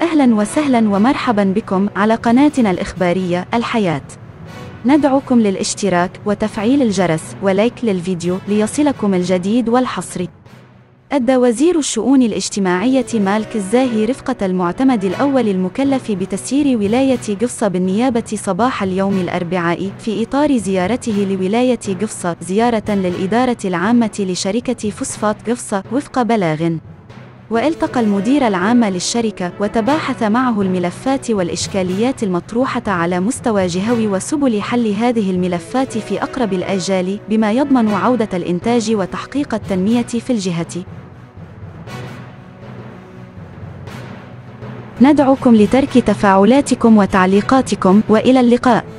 أهلا وسهلا ومرحبا بكم على قناتنا الإخبارية الحياة. ندعوكم للاشتراك وتفعيل الجرس ولايك للفيديو ليصلكم الجديد والحصري. أدى وزير الشؤون الاجتماعية مالك الزاهي رفقة المعتمد الأول المكلف بتسيير ولاية قفصة بالنيابة صباح اليوم الأربعاء في إطار زيارته لولاية قفصة زيارة للإدارة العامة لشركة فوسفات قفصة وفق بلاغ. والتقى المدير العام للشركة وتباحث معه الملفات والإشكاليات المطروحة على مستوى جهوي وسبل حل هذه الملفات في أقرب الآجال بما يضمن عودة الإنتاج وتحقيق التنمية في الجهة. ندعوكم لترك تفاعلاتكم وتعليقاتكم، وإلى اللقاء.